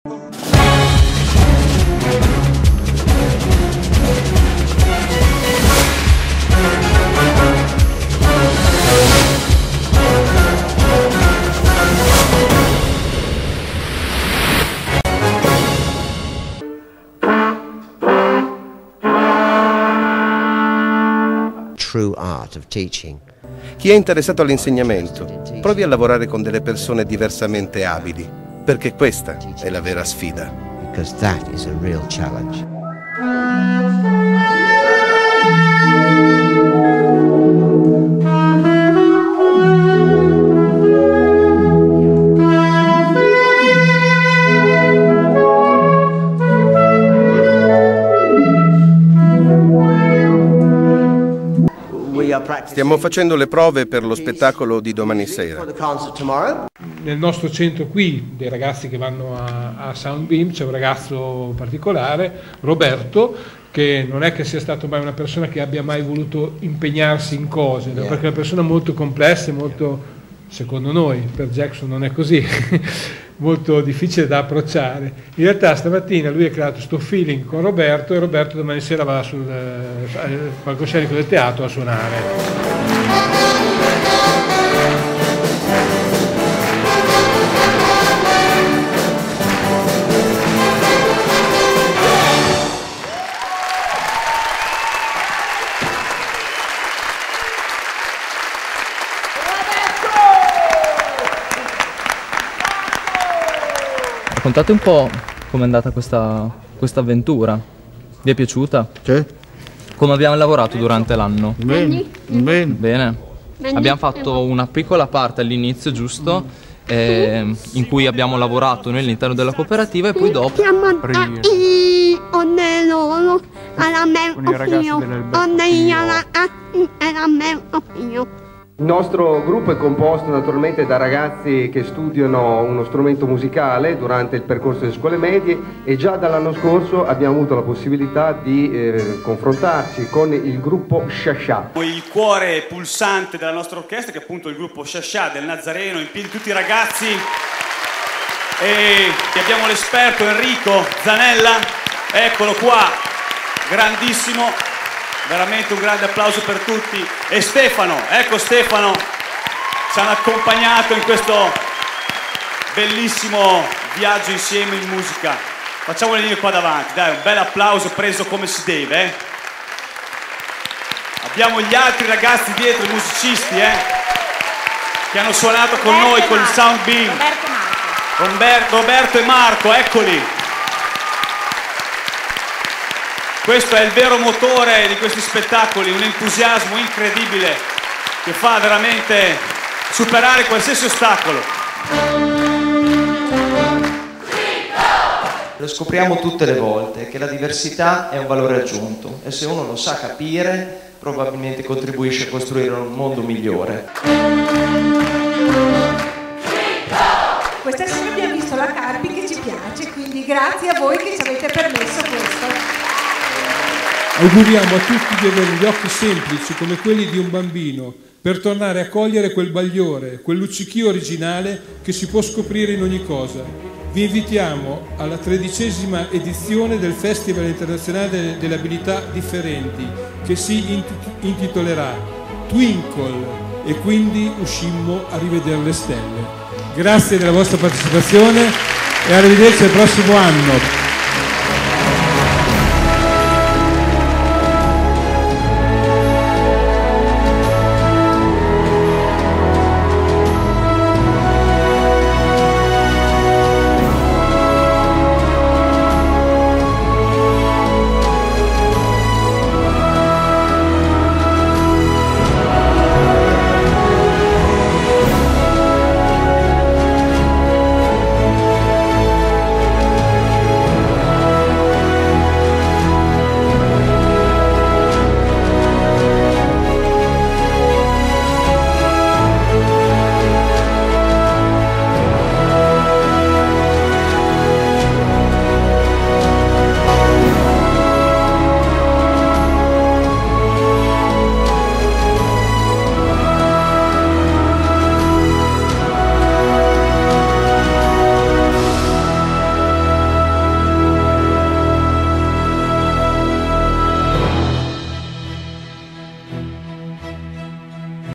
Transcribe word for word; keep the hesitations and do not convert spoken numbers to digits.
True art of teaching. Chi è interessato all'insegnamento, provi a lavorare con delle persone diversamente abili, perché questa è la vera sfida. Because that is a real challenge. Stiamo facendo le prove per lo spettacolo di domani sera. Nel nostro centro qui, dei ragazzi che vanno a, a Soundbeam, c'è un ragazzo particolare, Roberto, che non è che sia stato mai una persona che abbia mai voluto impegnarsi in cose, yeah. perché è una persona molto complessa e molto, secondo noi, per Jackson non è così, molto difficile da approcciare. In realtà stamattina lui ha creato questo feeling con Roberto e Roberto domani sera va sul eh, palcoscenico del teatro a suonare. Raccontate un po' com'è andata questa, questa avventura. Vi è piaciuta? Sì. Come abbiamo lavorato durante l'anno? Bene. Bene. Bene. Abbiamo fatto una piccola parte all'inizio, giusto? Eh, in cui abbiamo lavorato noi all'interno della cooperativa e poi dopo... Il nostro gruppo è composto naturalmente da ragazzi che studiano uno strumento musicale durante il percorso delle scuole medie e già dall'anno scorso abbiamo avuto la possibilità di eh, confrontarci con il gruppo Sciascià. Il cuore pulsante della nostra orchestra, che è appunto il gruppo Sciascià del Nazareno, in piedi tutti i ragazzi, e abbiamo l'esperto Enrico Zanella, eccolo qua, grandissimo. Veramente un grande applauso per tutti. E Stefano, ecco Stefano, ci hanno accompagnato in questo bellissimo viaggio insieme in musica. Facciamole venire qua davanti, dai, un bel applauso preso come si deve. Eh? Abbiamo gli altri ragazzi dietro, i musicisti, eh? che hanno suonato con Roberto noi, con il Soundbeam. Roberto e Marco. Roberto, Roberto e Marco, eccoli. Questo è il vero motore di questi spettacoli, un entusiasmo incredibile che fa veramente superare qualsiasi ostacolo. Lo scopriamo tutte le volte, che la diversità è un valore aggiunto e se uno lo sa capire, probabilmente contribuisce a costruire un mondo migliore. Questa sera abbiamo visto la Carpi che ci piace, quindi grazie a voi che ci avete permesso questo. Auguriamo a tutti di avere gli occhi semplici come quelli di un bambino per tornare a cogliere quel bagliore, quel luccichio originale che si può scoprire in ogni cosa. Vi invitiamo alla tredicesima edizione del Festival Internazionale delle Abilità Differenti che si intitolerà Twinkle e quindi uscimmo a rivedere le stelle. Grazie della vostra partecipazione e arrivederci al prossimo anno.